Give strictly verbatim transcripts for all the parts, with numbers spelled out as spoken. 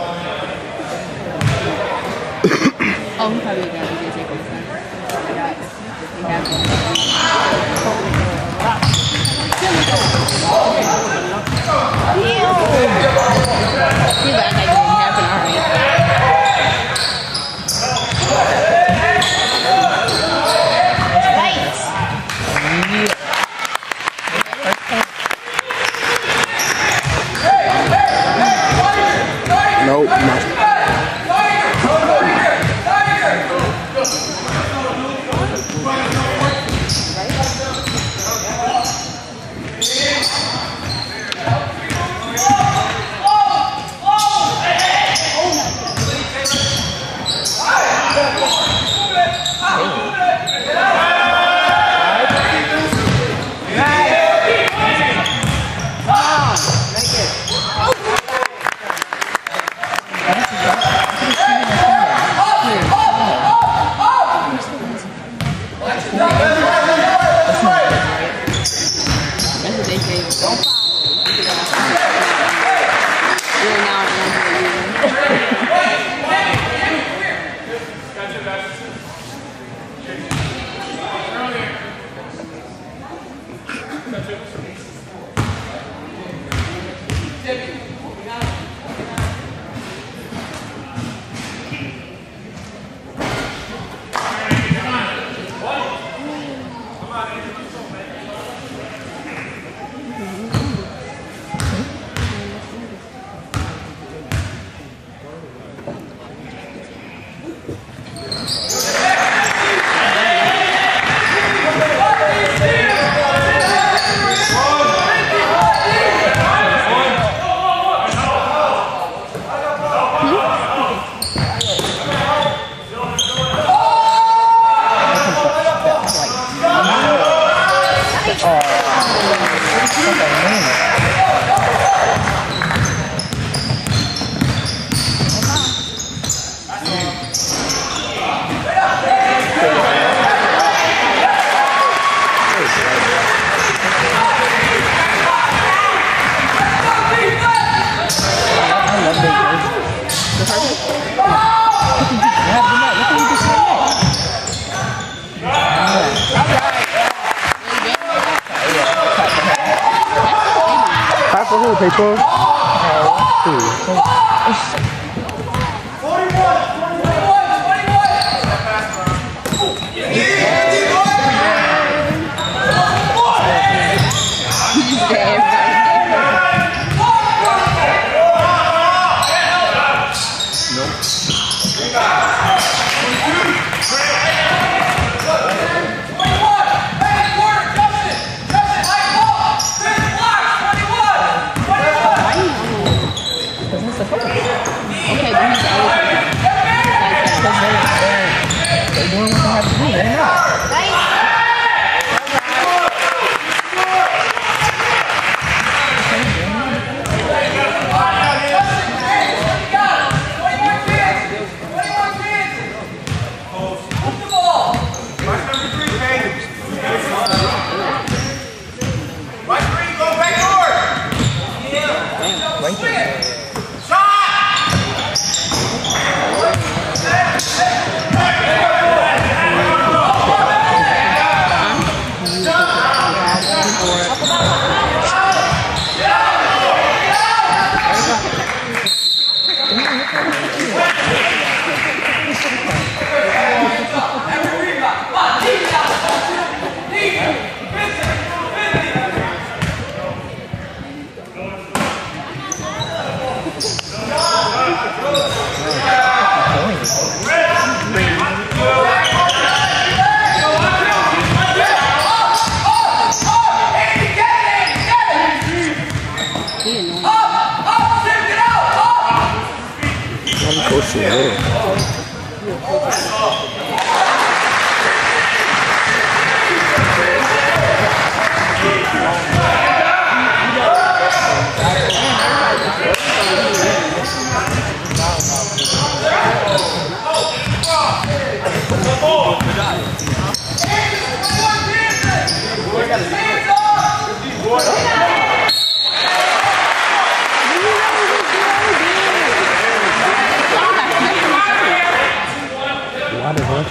Oh, he probably got to take him. He has one. He's like, I didn't happen already. Nope, not. Paper.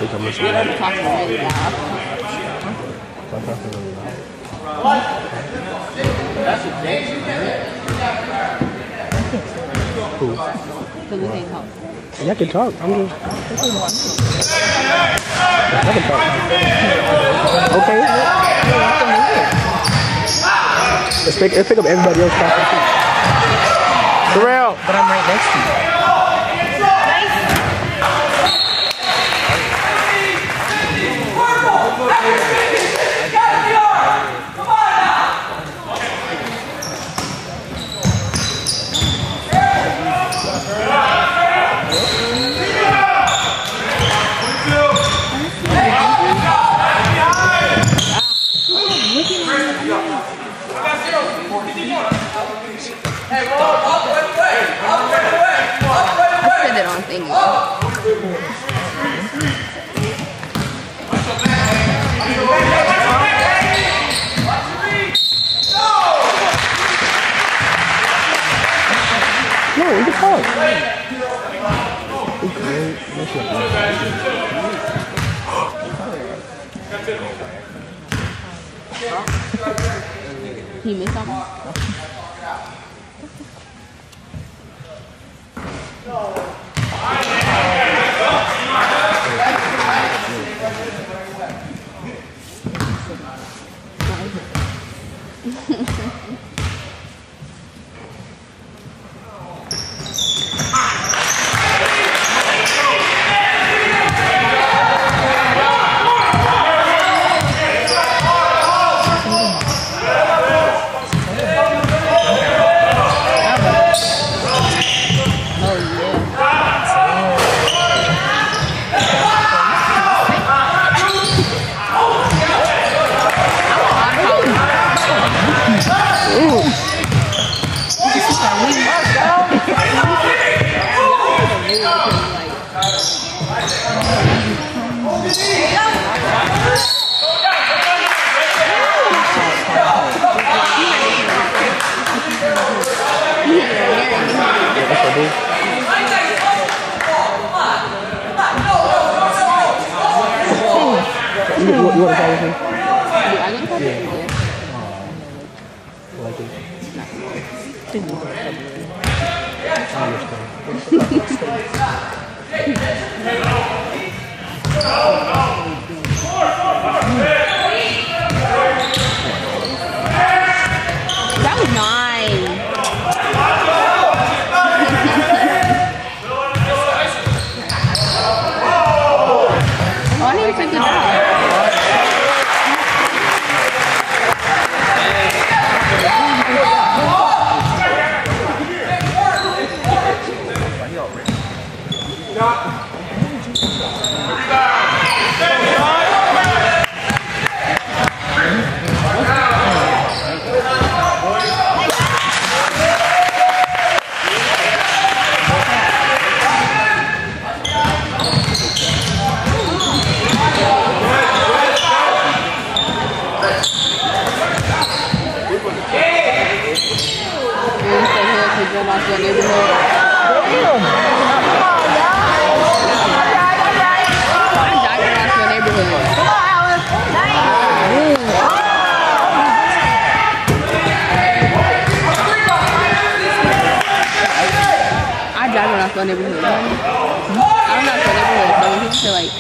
think I'm listening. I'm talking really loud. I'm talking really loud. Who? Because we can't talk. Y'all can talk. I'm just. Y'all can talk. Okay. Let's pick, let's pick up everybody else talking too. Terrell! But I'm right next to you. I said it on thingy. No, we can talk. He missed something? You, you, you want to talk with me? I didn't talk to you. Like it. I That was nine. Oh, I need to take it out. Neighborhood. Neighborhood. I'm not for neighborhood, so when people say like,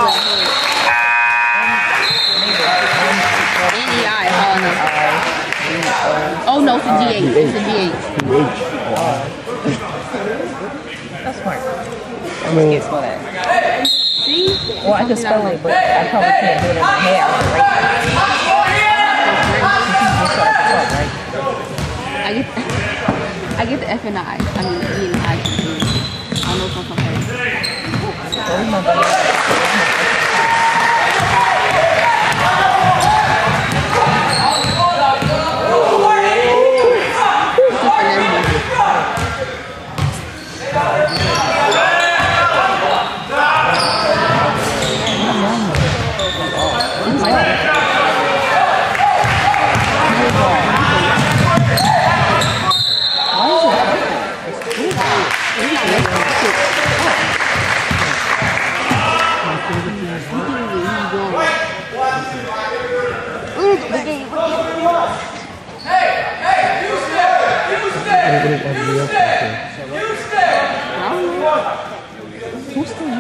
N E I, how I know. Oh no, it's a G H. It's a G H. That's smart. I mean, Can't spell that. See? Well, I can spell it, but I probably can't do it in my head. I get, I get the F and I. I mean, E and I. I don't know if I'm comparing.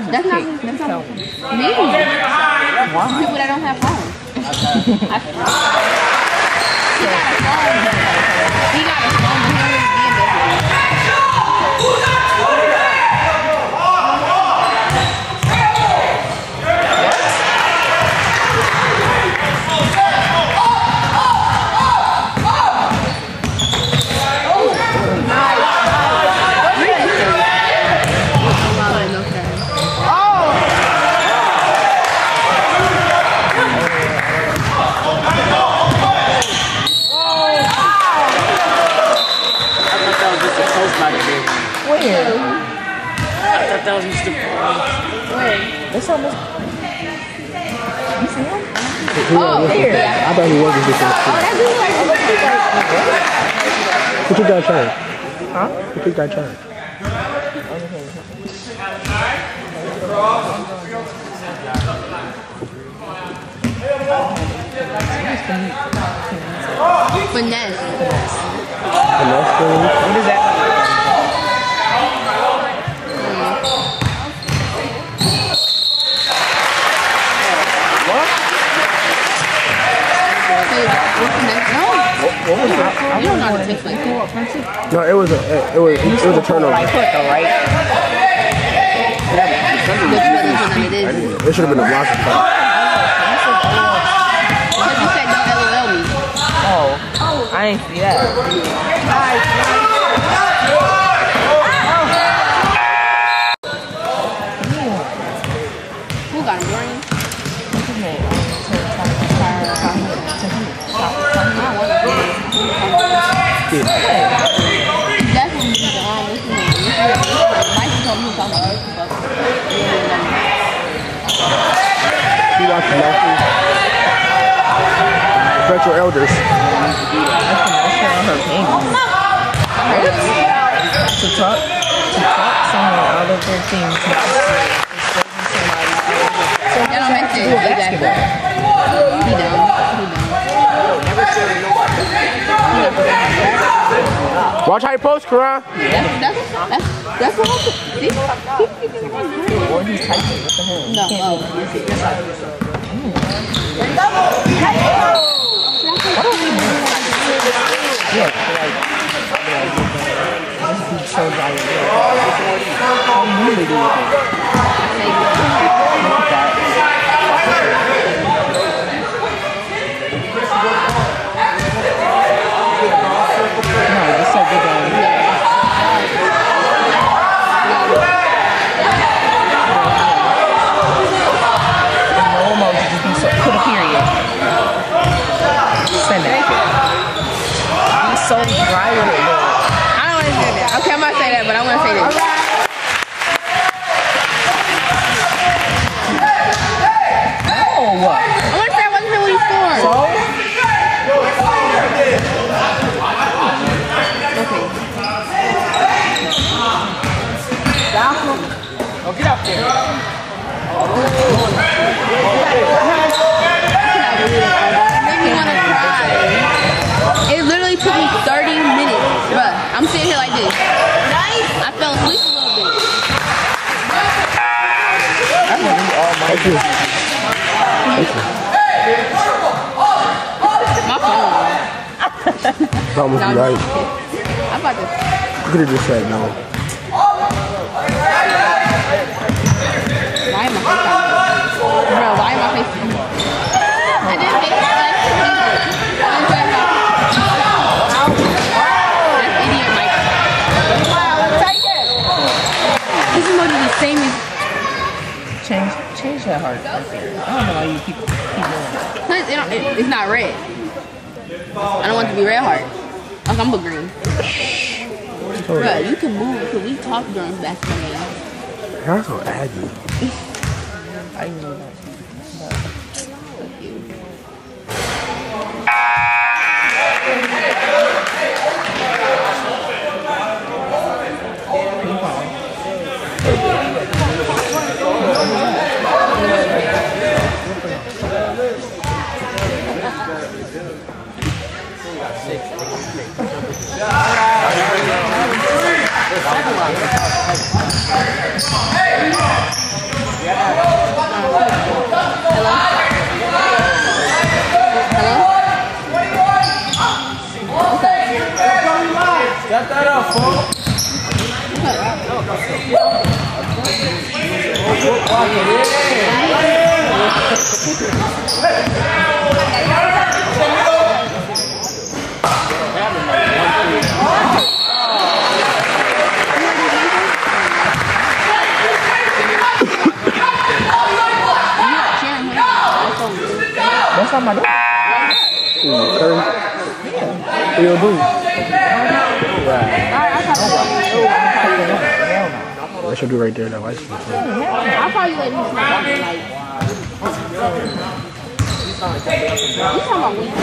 just That's not, kick. that's Tell not me. me. Why? People that don't have phones. I, he got a phone. He got a phone, but he don't really be in there for me. Where? I thought that was Mister Where? It's almost. You see him? Oh, There. I thought he wasn't just Oh, that dude like Who took that turn? Huh? Who took that turn? finesse. And that's good. What is that? No, What was that? you don't know how to take like No, it was a it was it was a turnover. Right foot though, right? it is. It should have been a block. Because you said don't L O L me. Oh, I ain't see that. Who got him, Dorian? What's his name? That's when you the um, what's his name? Mike told me he was talking about this fuck. He watched the matches. Retro Elders. To talk, to talk someone out of their things. That don't make sense. Exactly. He dumb. He dumb. Watch how you post, Karan. That's, that's, that's, that's what happened. See? He keep it Or he's typing. What the hell? No, oh. Yeah, like, this dude so valuable. How do you do with it? Look at that. No, just so good down. No emoji, just be so, put a period. Send it. Be so dry with it, bro. I don't want to say that. Okay, I'm not say that, but I want to say this. Oh, what? I want to say I wasn't here when he scored. So? Oh, get out there. Made me want to cry. It literally took me thirty minutes. Bruh, I'm sitting here like this. I fell asleep a little bit. I'm gonna read all my Thank you. My phone. It's almost No, I'm right. just kidding. I'm about to. You could have just said no. Why am I face on Bro, why am I face on I didn't face it like I'm trying to That's idiot Mike. This emoji is the same as change, change that heart right there. I don't know why you keep, keep doing that. Cause it don't, it, it's not red. I don't want it to be red heart. Like I'm a green. Bro, you can move because we talk during basketball games. You're so aggy. I didn't know that. Got that up, folks. That's not my dog. Ooh, Curry. What you gonna do? That should be right there, that license. I'll probably let him slide. Like, you talking about weekend?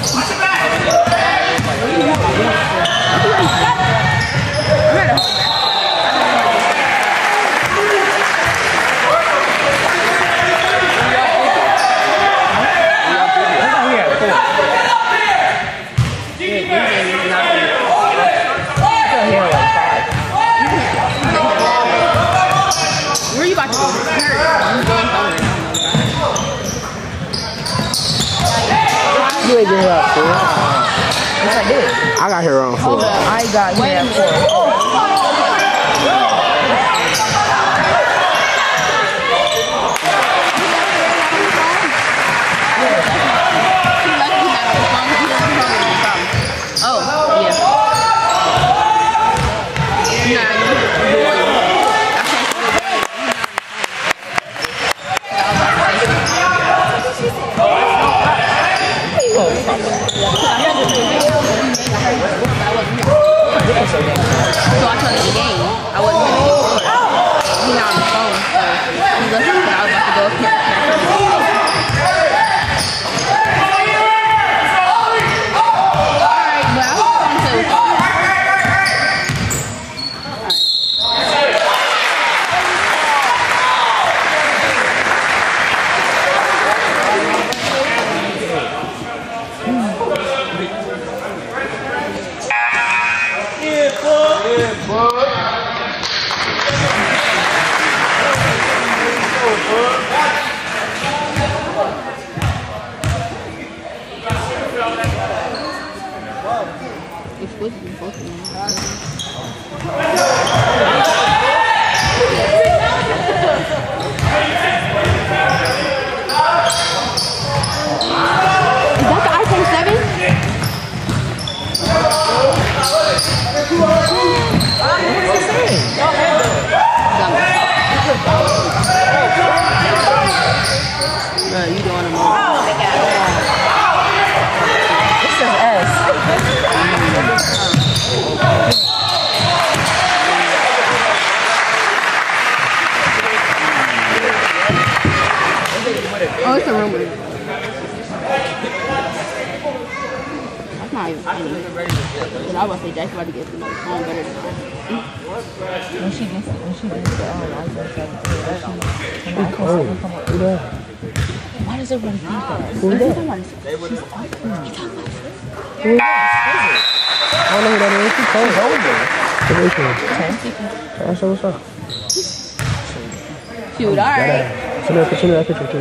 I'm at a home. Where you about to go? You ain't get here at four. Yes, I did. I got here around four. I got here at four. Oh, yeah. So I told him the game. I wasn't going to get bored. He's not on the phone, so he listened, but I was about to go up here. Alright, but I was going to. Oh, it's a rumor. That's not even funny. But I was say Jack's about to get another song better than mine. When she gets, when she gets the um, license, It's cold. Who that? why does everyone think that? Who is that? She's ugly. Who is that? I don't know who that is. She's cold. Who is she? That's what's up. Shoot, alright. Send her a picture of that picture too.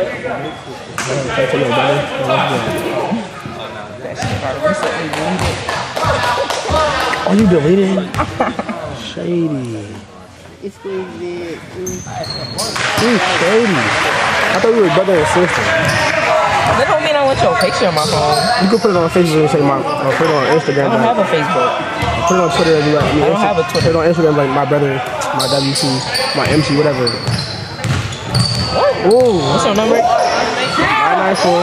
Oh, you deleted it? Shady. Exquisite. You shady. I thought we were brother and sister. That don't mean I want your picture on my phone. You can put it on Facebook and say my, or put it on Instagram. I don't have a Facebook. Put it on Twitter as well. I, mean, I don't Insta, have a Twitter. Put it on Instagram like my brother, my W C, my M C, whatever. Ooh. What's your number? nine nine four.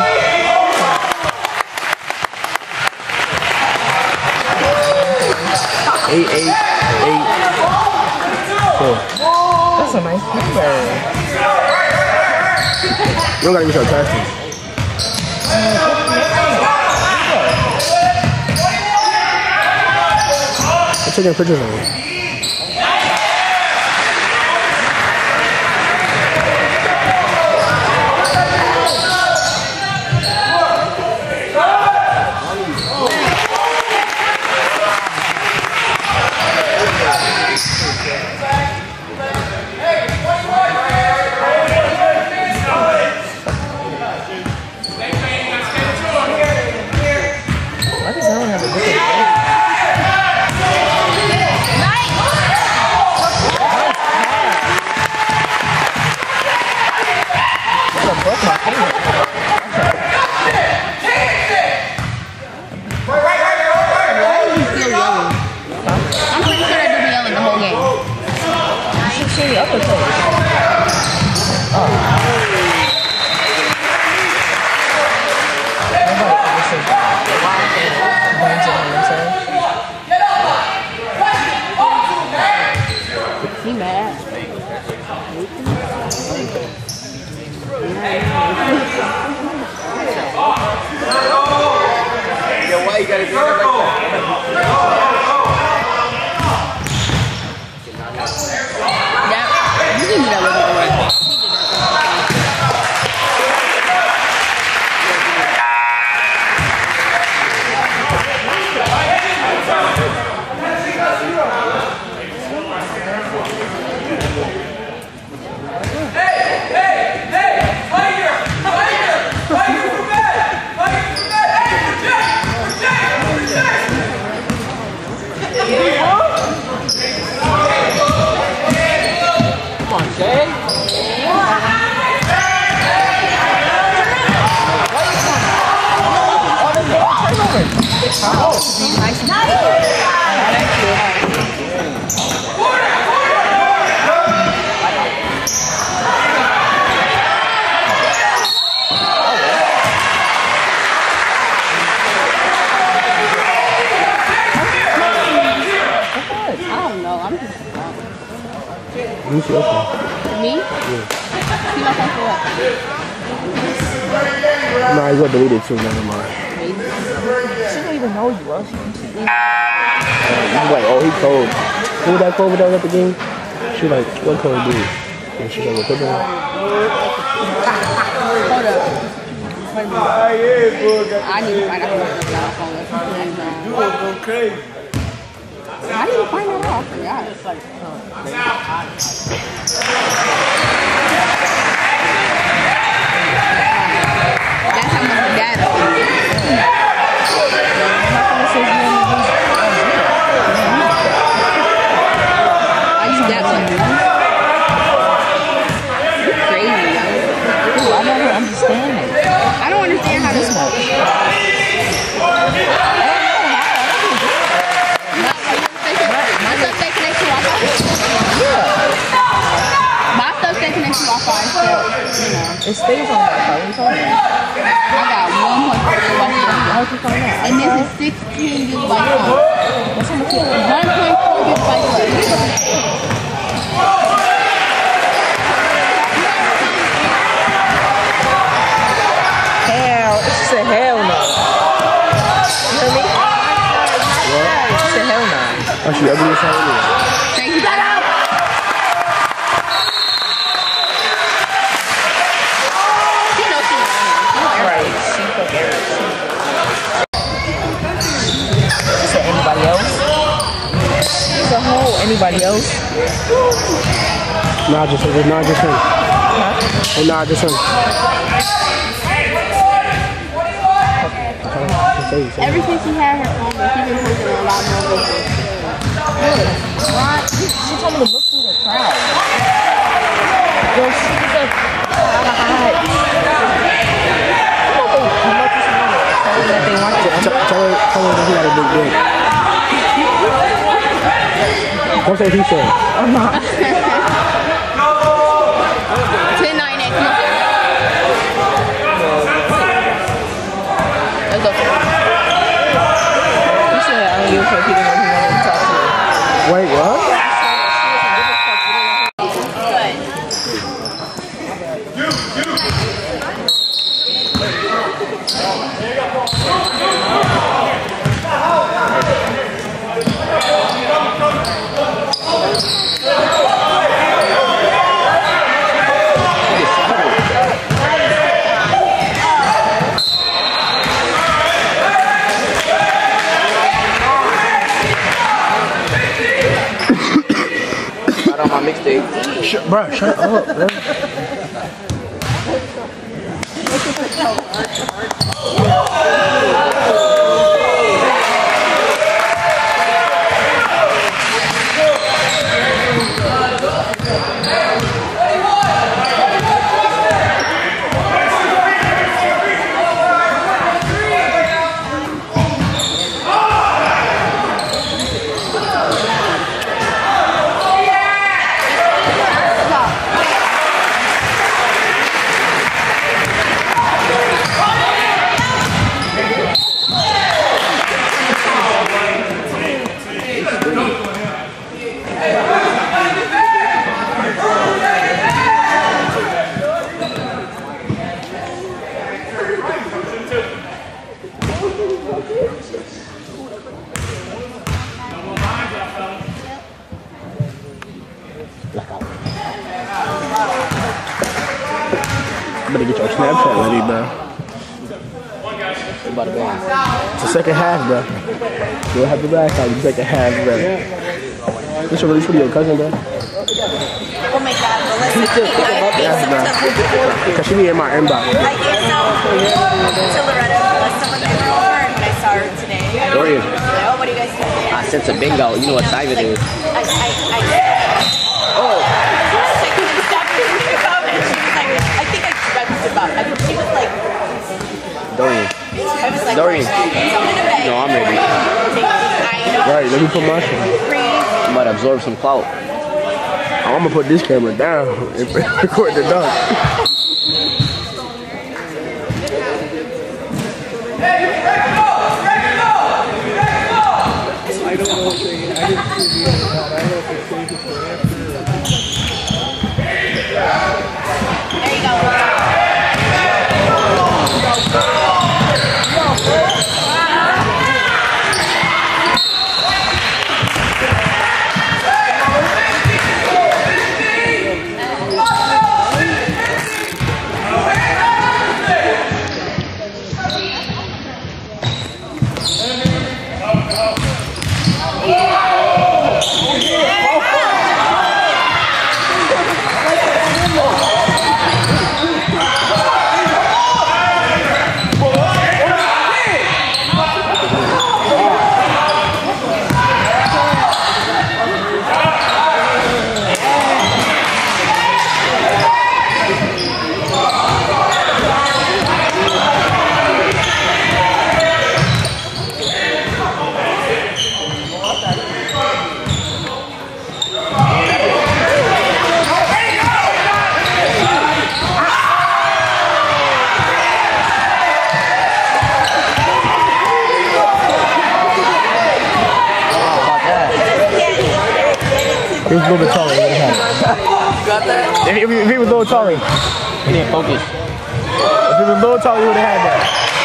eight eight eight four. That's a nice number. You don't gotta use your taxes. I'm taking pictures of it. Yeah. see any other players. Oh. Nobody can listen. Brains in themselves. He mad. Yo, why you gotta do that like that? Yeah, you can do that with it. Who's your phone? Me? Yeah. See my phone for what? Nah, you got deleted too, never mind. She don't even know you, else. He's like, oh, he cold. Who was that cold that was at the game? She like, what cold dude? And she's like, put that. Hold up. Wait a minute. I need to find out how much my phone is. You will go crazy. I need to find that out. I forgot. It's like, that's how much data. I use that one. You're crazy, yo. Ooh, I never understand it. I don't understand how this works. My stuff stay connected to Wi-Fi. My stuff stay connected to Wi-Fi, so, you know. It stays on Wi-Fi. What are you talking about? I got one point four gigabytes. How'd you find that? And this is sixteen gigabytes long. What's on the kid? one point four gigabytes. Hell, it's a hell no. You hear me? It's a hell no. Oh, she ugly as hell anyway. Tracy, shut up! She knows she's not Right. She fucking. Is there anybody else? Is a whole anybody else? Nah, just him. Nah, just him. Huh? Oh, nah, just him. Ever since she had her phone, she's been posting a lot more videos. Really? What? She told me to look through the crowd. Yo, she was like, hi. You know they come up to someone and tell them that they want to. Tell, tell her, tell her that he got a big dick. Don't say he said. I'm not. ten nine eight, come on. Let's go. You said I don't give a fuck. He didn't know he wanted to talk to me. Wait, what? Not on my mixtape. Sh bro, shut up, bro. Blackout. Better get your Snapchat ready, bro. About to go. It's the second half, bro. You'll have the blackout. The second half, bro. This should release for your cousin, bro. Oh my god, Melissa. Yes, bro. Cause she be in my inbox. I gave some to Loretta unless someone gave her over and I saw her today. Dorian, Oh, what do you guys think? I sent a bingo. You know what time it is. I, I, I, Oh, she couldn't stop reading the comments. She was like, I think I judged about it. I think she was like, Dorian. I was like, Dorian. something to beg. No, I'm ready. Right, let me put my shit. I might absorb some clout. I'm gonna put this camera down and record the dunk. I don't know if they, I didn't see the other part. I don't know if they saved it for after. There you go. He was a little bit taller. He would have had it. You got that? If, he- if, he- if he was a little taller, if He didn't focus. he was a little taller, he would have had that.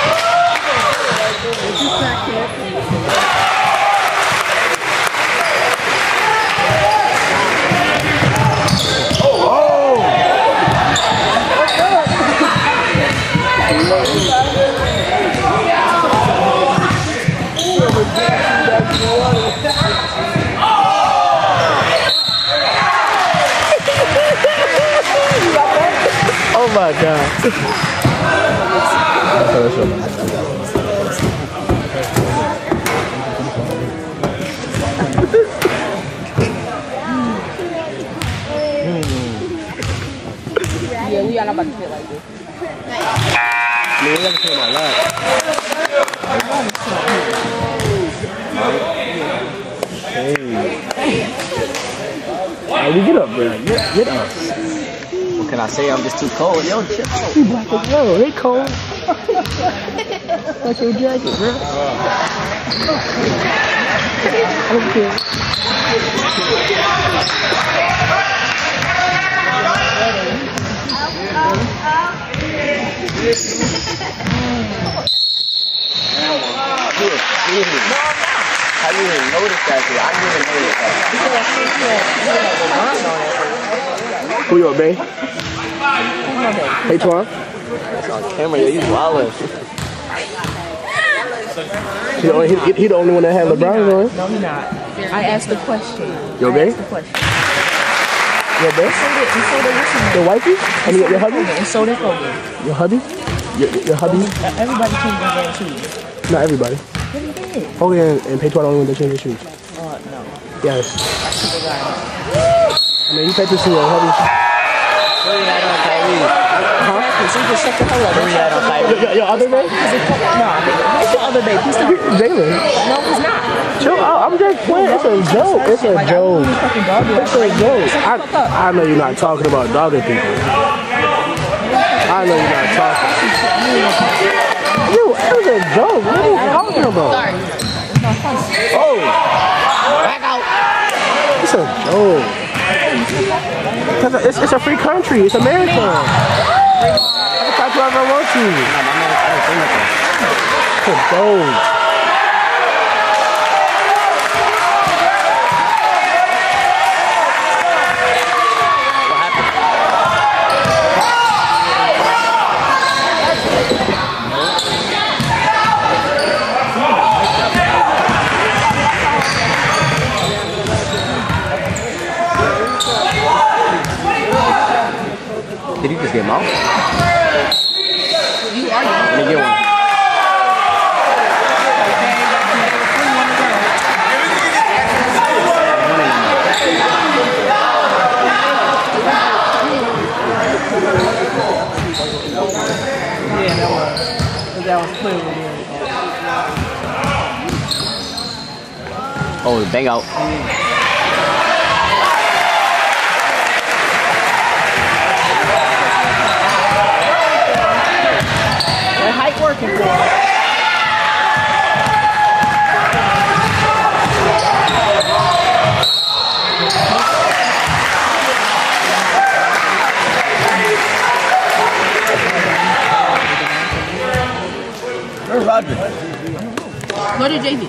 Oh my god. Yeah, we are not about to feel like this. Man, we gotta turn my lap. Hey. Hey, we get up, bro. Get, get up. What can I say? I'm just too cold. Yo, chill. You black as well. They cold. Like your jacket, bro. Okay. I didn't even notice that. Dude. I didn't even notice that. Who you up, babe? Hey, Twan. That's on camera. Yo, you wildin'. He, the only- he, he the only one that had LeBron on. No, he's not. I asked the question. Yo, I babe? asked the question. Yo, babe? And so did, and so did what's his name? Your wifey? I mean, your hubby? And so did Kobe. Your hubby? Your, your hubby? Everybody changed their damn shoes. Not everybody. What he did? Hogan and, and Payton only one that change their shoes. Uh, no. Yes. That's the guy. I mean, you pay attention to your hubby. Three had on Kyrie. Exactly. So you just shut the hell up. Three had on Your, Kyrie. your, your other babe? No, who's your other babe? He's not. Jalen. No, he's not. Chill out. I'm just playing. It's a joke. It's a joke. Fucking dog. It's a joke. I, I know you're not talking about dogging people. I know you're not talking. Yo, it was a joke. What are you talking about? Sorry. Oh. Back out. It's a joke. It's a, it's, it's a free country. It's America. I can talk to whoever I want to. It's a joke. mouth. You are Let me get one. Yeah, that was. That was clearly there. Oh, bang out. That height working for him. Where's Roger? Go to J V.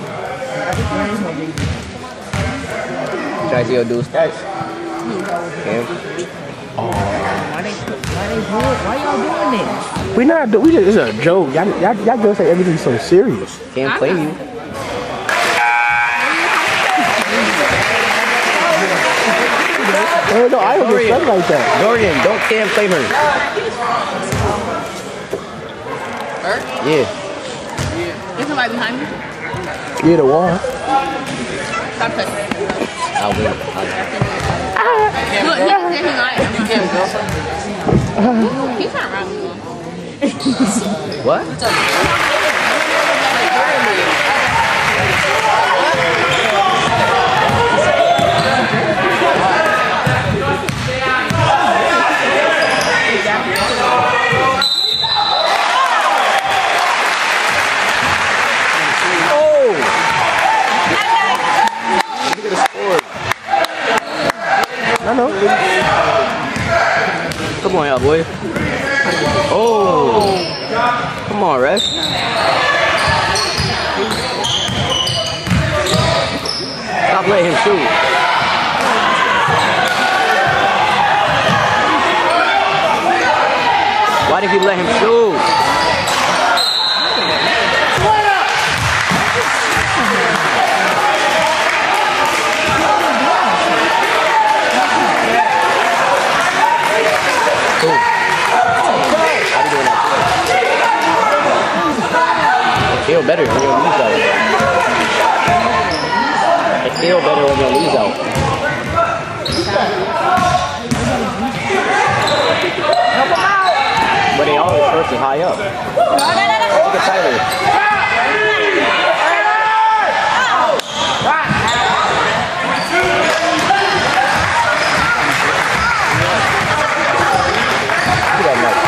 Try to see your dude's stats. Cam. Why they, why they do it? Why y'all doing this? We not. do- We just. It's a joke. Y'all. Y'all. Y'all girls say everything's so serious. Can't play you. Oh no, I don't get stuff like that. Dorian, don't can't play her. Her? Yeah. There's somebody behind me. Yeah, the wall. Stop touching me. I'll wait. I'll Look, he's there. He's not. You can't go. He's not around me. What? I know. Come on, y'all boy. Oh. Come on, ref. Stop letting him shoot. Why did you let him shoot? Feel better when your knees out. It feel better when your knees out. But they always first is high up. Look at Tyler. Look at that Mike.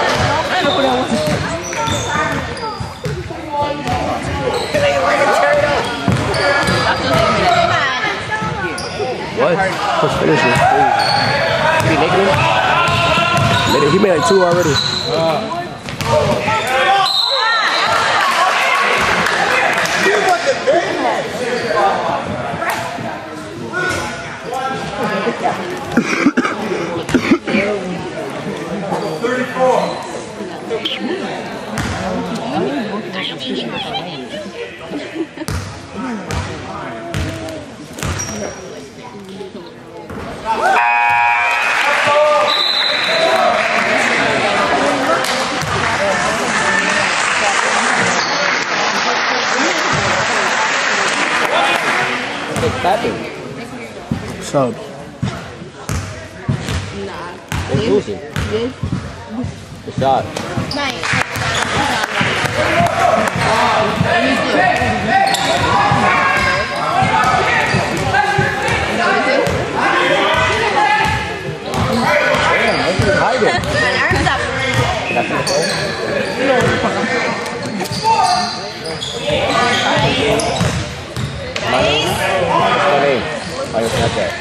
What? Let's finish this. Did he make it? He made like two already. Sub. What's losing? The shot. On your Snapchat.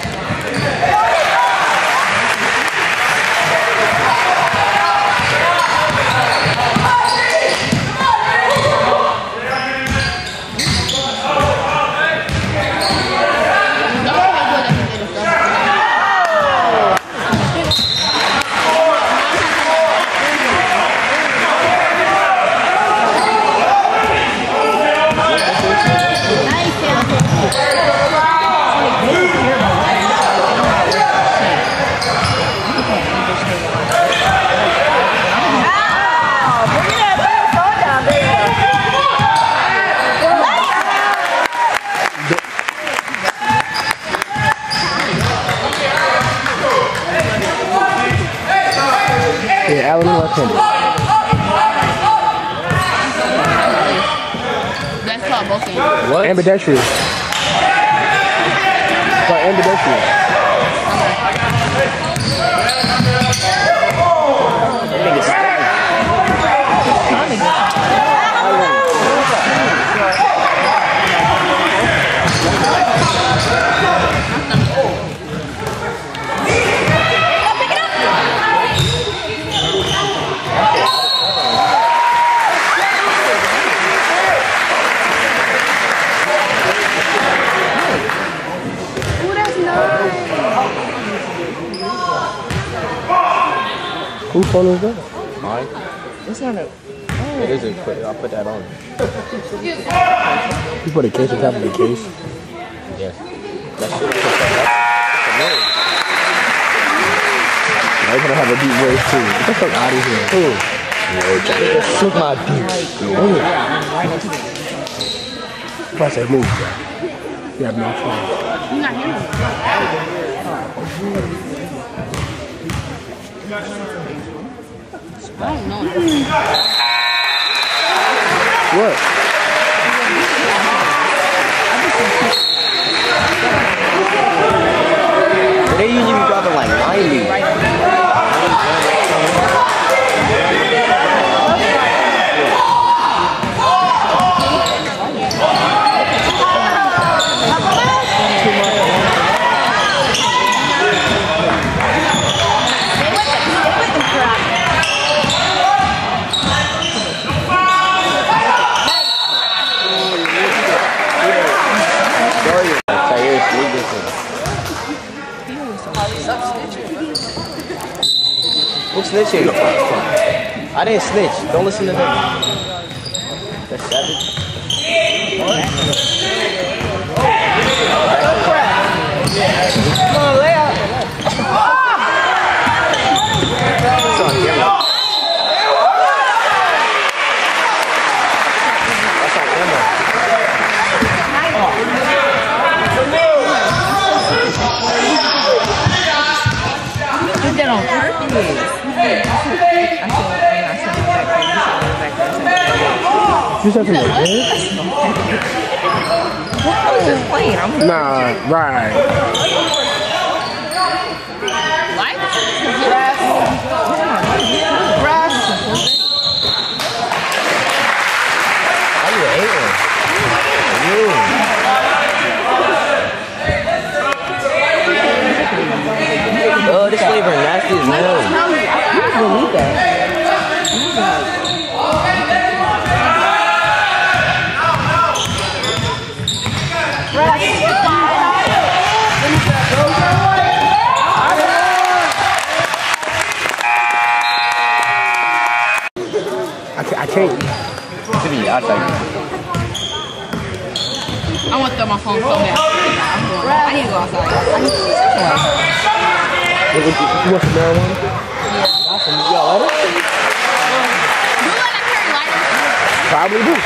Allen left-handed. That's called both ends. What? Ambidextrous. It's like ambidextrous. Whose phone is that? Mine? It's not a. It is a put. I'll put that on. You put a case on top of the case? Yes. That shit is that's a million. Now you're gonna have a deep voice too. Get the fuck out of here. Who? Just took my dick. If I say move, you have no phone. You're not hearing me. I don't know. What? They usually be dropping like ninety. Who's snitching? I didn't snitch. Don't listen to them. That's savage. Come on, lay out. It's on camera. That's on camera. Did that on purpose. You said something like that? I was just playing. I'm Nah, right. What? How you hating? You. Oh, this flavor nasty as hell. You believe that? I can't. I can't. Tiffany, I'll tell you. I want to throw my phone so bad. I'm going. I need to go outside. I need to go You want some marijuana? Awesome. You got lighter? Do you let her carry lighters? Probably do.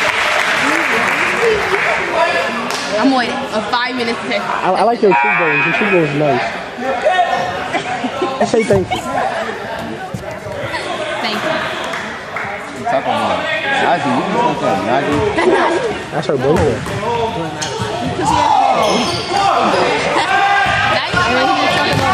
I'm waiting a five minutes to take. I, I like your cheekbones. Your cheekbones is nice. I say thank you. Thank you. Talk about Nazi. You can talk about Nazi. That's her boyfriend. Now you want me to talk about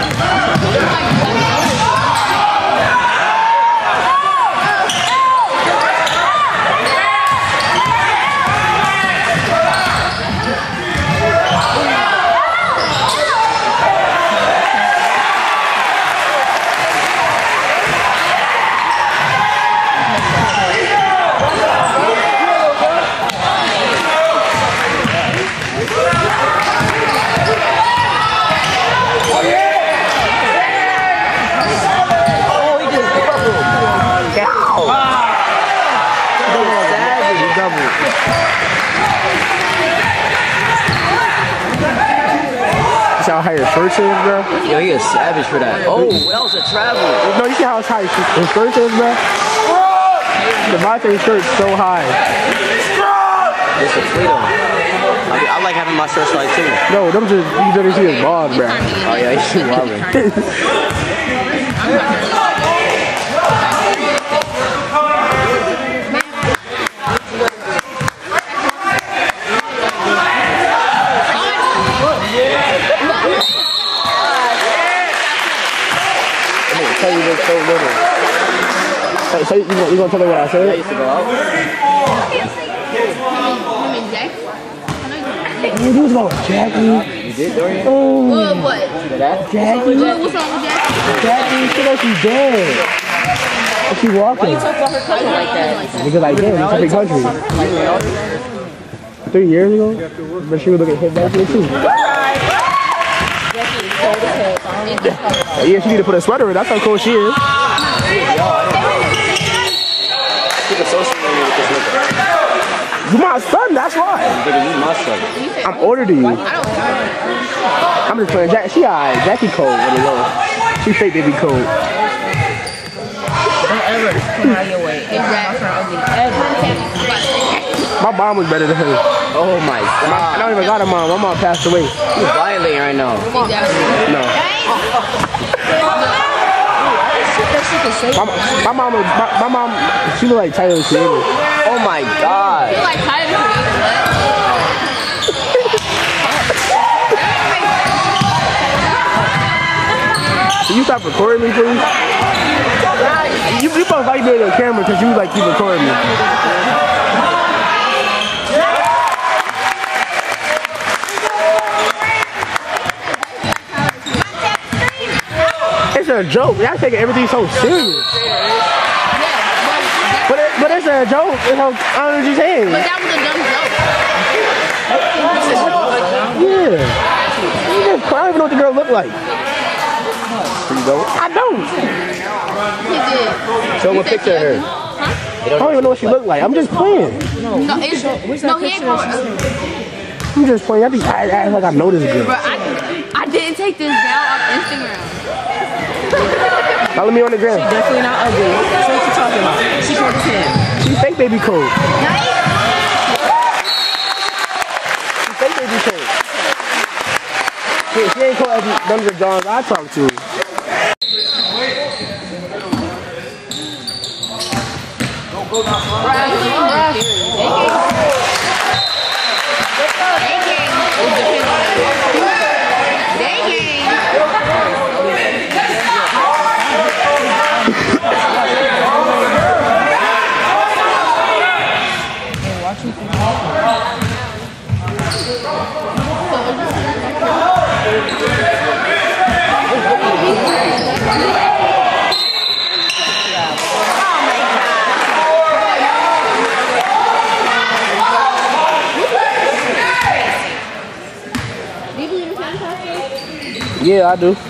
See how high your shirt is, bro? Yo, he is savage for that. Oh, that was a travel. No, you see how high his shirt is, bro? Devontae's shirt's so high. It's a freedom. I, mean, I like having my shirts like too. No, them just, you didn't see his balls, bro. Oh yeah, he's wobbling. tell you look so little. So, so you, you gonna tell her what I said? I used to go out. Him and Jack. Oh, you was about Jackie. You did, Dorian? Oh, What? What? That? Jackie. What? What's wrong with Jack? Jackie, she like she's dead. And she walking. Talk about her cousin like that. Because I did. It's a big country. Three years ago? But she was looking hit back here too. Yeah, she need to put a sweater in. That's how cold she is. Keep associating with this nigga. You my son, that's why. Nigga, you my son. I'm older than you. I'm just playing Jack. She alright. Jackie cold. What it was. She fake baby cold. Don't ever come out of your way. Exactly. My mom was better than her. Oh my god. I don't even got a mom. My mom passed away. You violating right now. No. My, my mom was, my, my mom, she was like Tyler the Creator. Oh my god. You like Tyler the Can you stop recording me, please? You, you both like me on your camera because you like keep recording me. It's a joke. Y'all taking everything so serious. But it, but it's a joke. It's how, I don't know what you're saying. But that was a dumb joke. Yeah. You just, I don't even know what the girl looked like. You don't? I don't. He did. Show him a picture of her. I don't even know what she looked like. I'm just playing. No, it's, no, he ain't going. I'm just playing. I be I act like I know this girl. Bro, I, I didn't take this down off Instagram. Follow me on the gram. Definitely not ugly. That's what you're talking about. She told us him. She fake baby code. She fake baby code. She, she ain't called as them the Johns I talk to. Yeah, I do.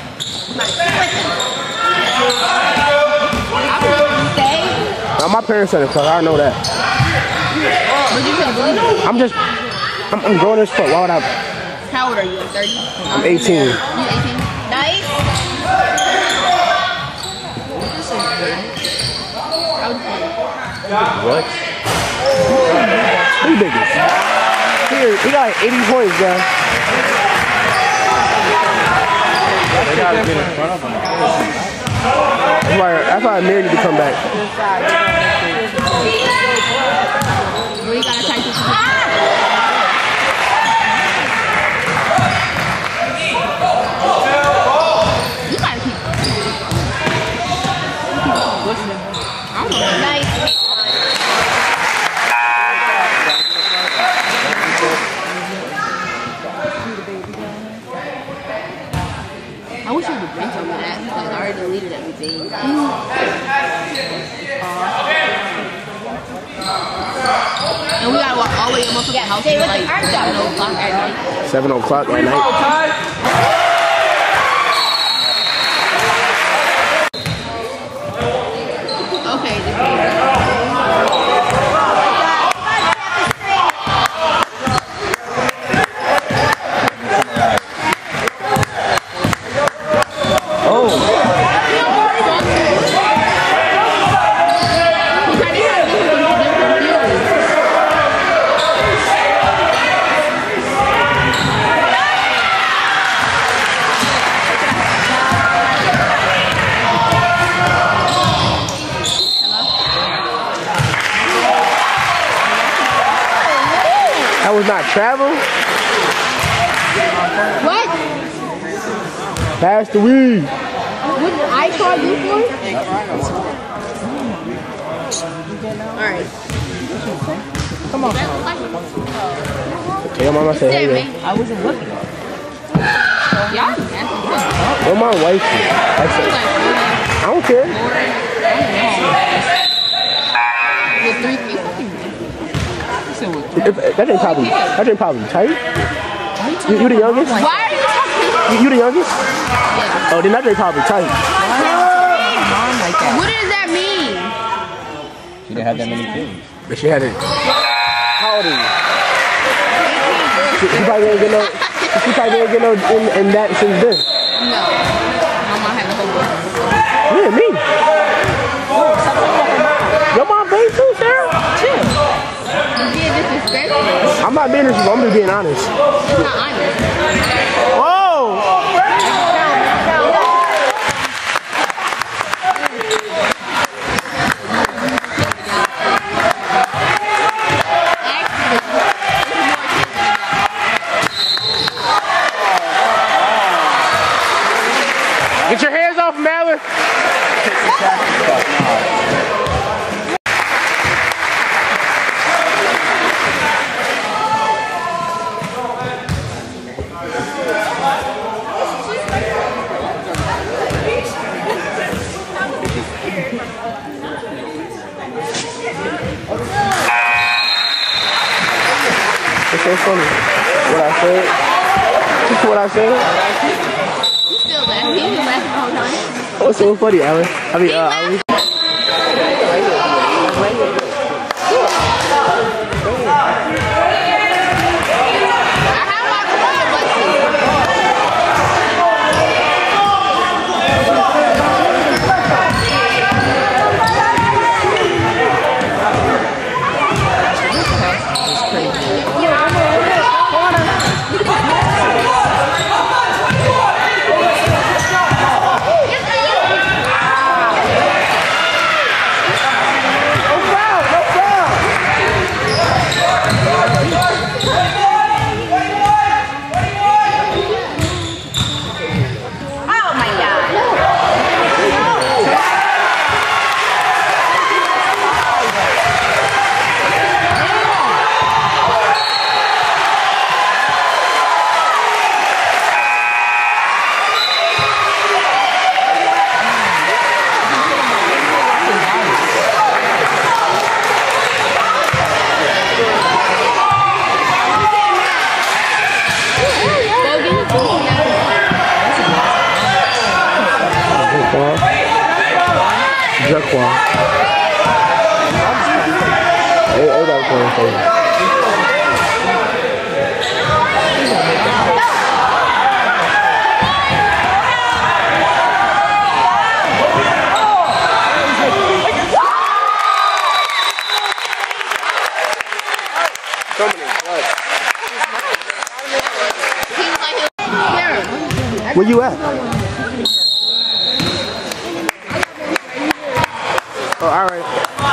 Now, my parents said it, cause I know that. I'm just, I'm, I'm growing as fuck. Why would I? How old are you? thirty? I'm eighteen. You eighteen? Nice. What? Who biggest? Here, he got like eighty points, guys. They gotta get in front of him. That's why, that's why I married you to come back. Where you gotta type this in? You gotta keep. I don't know. Nice. I wish I would have been told me that because I already deleted everything. And we gotta walk all the way to my fucking house at like seven o'clock at night. Seven o'clock at night. Okay, this is That was not travel. what? Pass the weed. What? I they call you for? Alright. Come on. Okay, your mama said, hey, there. I wasn't looking. Y'all Where my wife is? I said, I don't care. with three people. If, that ain't probably, that ain't probably tight. You, you the youngest? Why are you talking? You, you the youngest? Oh, then that ain't probably tight. What does that mean? She didn't have that many kids. But she had it. How old are you? She, she probably didn't get no, she probably didn't get no in, in that since then. No. My mom had a whole book. Yeah, me. Your mom paid too, Sarah? Chill. You're being disrespectful. I'm not being disrespectful, I'm just being honest. It's not honest. Whoa! Get your hands off, Malin. It's so funny. What I said. Just what I said. You still laughing. He was laughing the whole time. What's so funny, Alan? I mean, uh, Ali. Jaquan. Everybody playing for you. Where you at? Oh, all right.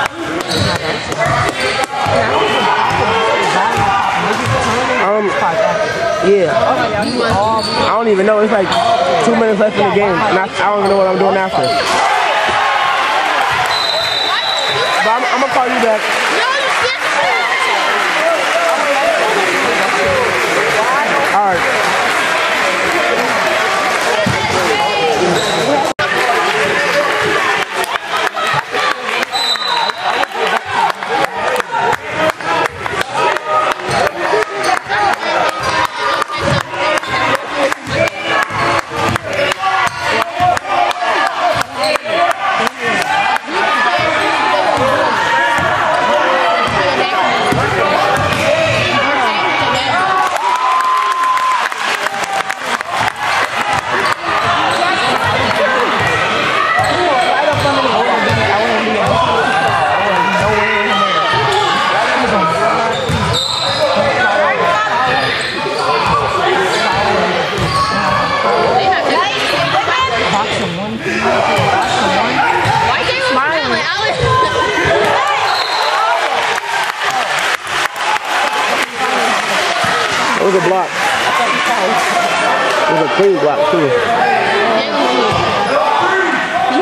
Um, yeah. I don't even know. It's like two minutes left in the game, and I, I don't even know what I'm doing after. But I'm, I'm gonna call you back. All right. It was a block. It was a clean block too. He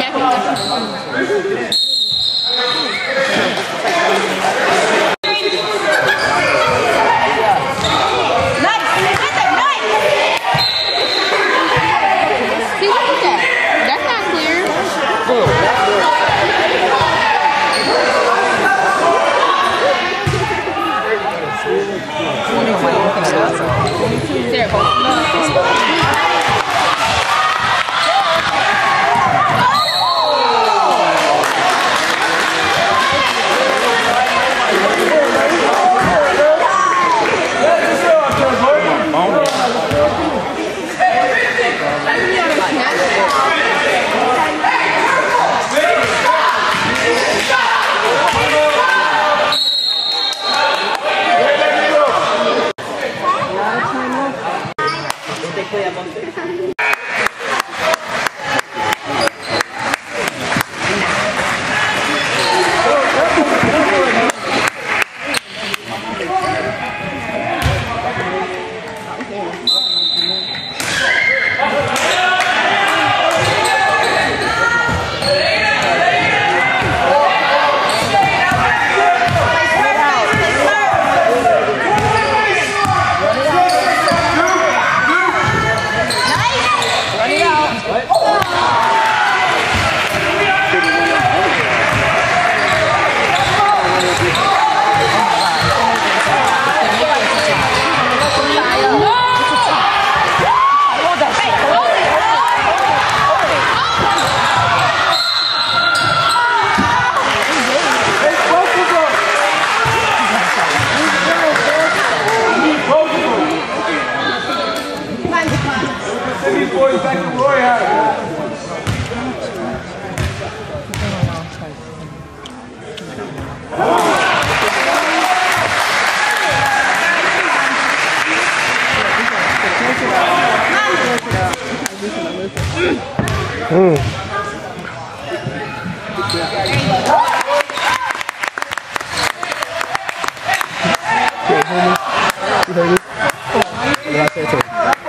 Mm. You heard me? What did I say to him?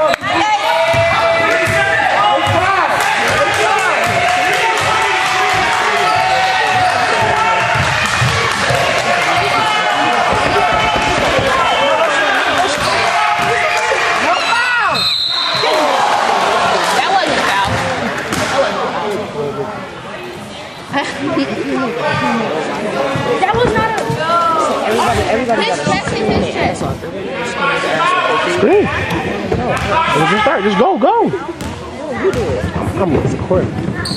That was not a everybody, everybody his chest hit his chest. Scream. Let's just start. Just go, go. You do it. I'm going to court.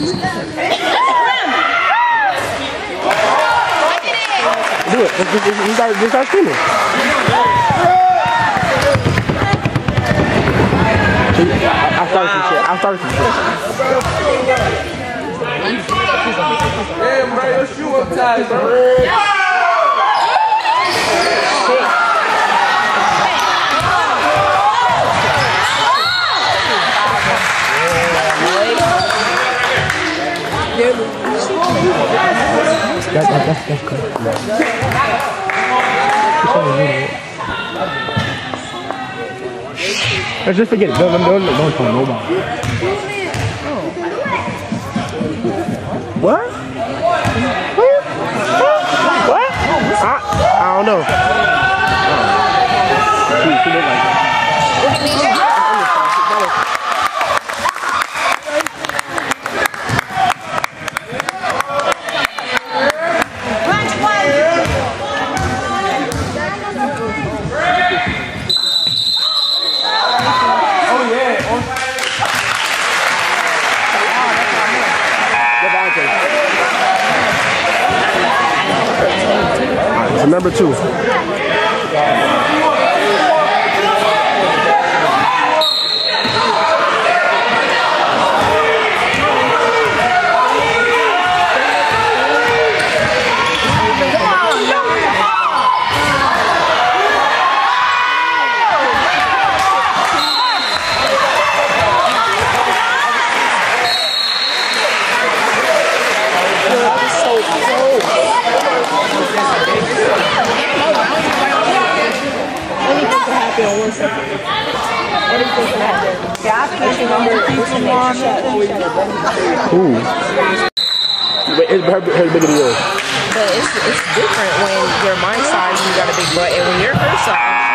Do it. Just, just, just, start, just start screaming. I started some shit. I started some shit. Damn, bro, your shoe up tight, bro. That, that, that's, that's cool. Let's just forget it. Don't, don't, don't, don't tell nobody. What? What? What? I, I don't know. She, she look like that. Number two. Ooh. Wait, it's her, her bigger than yours. But it's, it's different when your mind size, you got a big butt, and when you're her size,